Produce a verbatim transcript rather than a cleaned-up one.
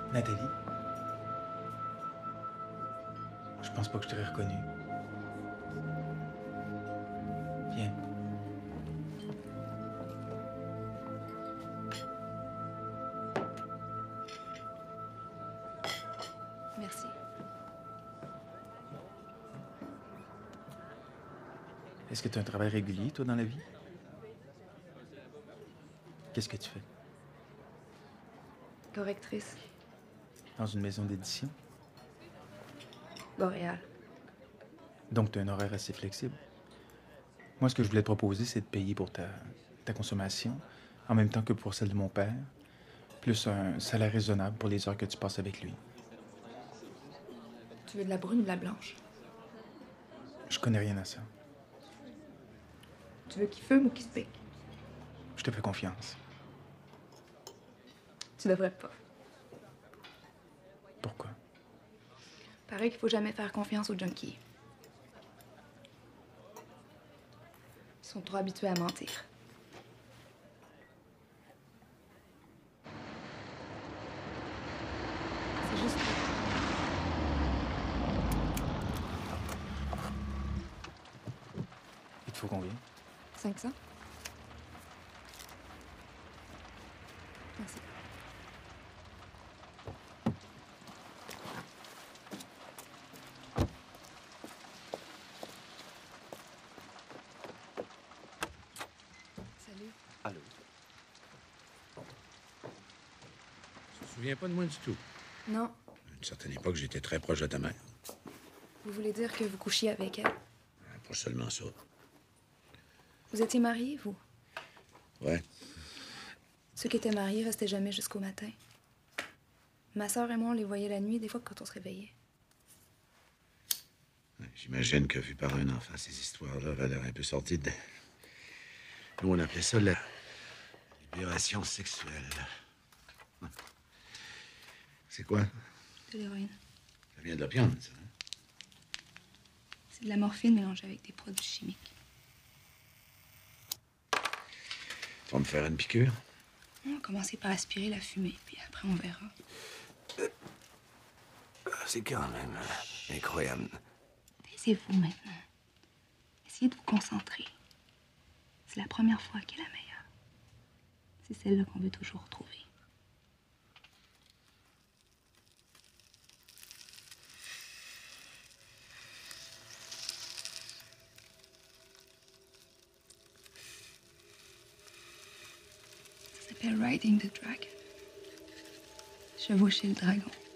Nathalie? Je pense pas que je t'aurais reconnue. Viens. Merci. Est-ce que tu as un travail régulier, toi, dans la vie? Qu'est-ce que tu fais? Correctrice. Dans une maison d'édition? Boréal. Donc, tu as un horaire assez flexible. Moi, ce que je voulais te proposer, c'est de payer pour ta, ta consommation, en même temps que pour celle de mon père, plus un salaire raisonnable pour les heures que tu passes avec lui. Tu veux de la brune ou de la blanche? Je connais rien à ça. Tu veux qui fume ou qui se pique? Je te fais confiance. Tu devrais pas. Pourquoi? Pareil qu'il faut jamais faire confiance aux junkies. Ils sont trop habitués à mentir. C'est juste que... Il te faut combien? cinq cents? Merci. Salut. Allô? Tu te souviens pas de moi du tout? Non. À une certaine époque, j'étais très proche de ta mère. Vous voulez dire que vous couchiez avec elle? Pas seulement ça. Vous étiez mariés, vous? Ouais. Ceux qui étaient mariés restaient jamais jusqu'au matin. Ma sœur et moi, on les voyait la nuit, des fois quand on se réveillait. J'imagine que, vu par un enfant, ces histoires-là avaient l'air un peu sorties de... Nous, on appelait ça la libération sexuelle. C'est quoi? De l'héroïne. Ça vient de l'opium, ça. Hein? C'est de la morphine mélangée avec des produits chimiques. Tu vas me faire une piqûre? On va commencer par aspirer la fumée, puis après on verra. C'est quand même euh, incroyable. Taisez-vous maintenant. Essayez de vous concentrer. C'est la première fois qui est la meilleure. C'est celle-là qu'on veut toujours retrouver. Ça s'appelle Riding the Dragon. Chevaucher le dragon.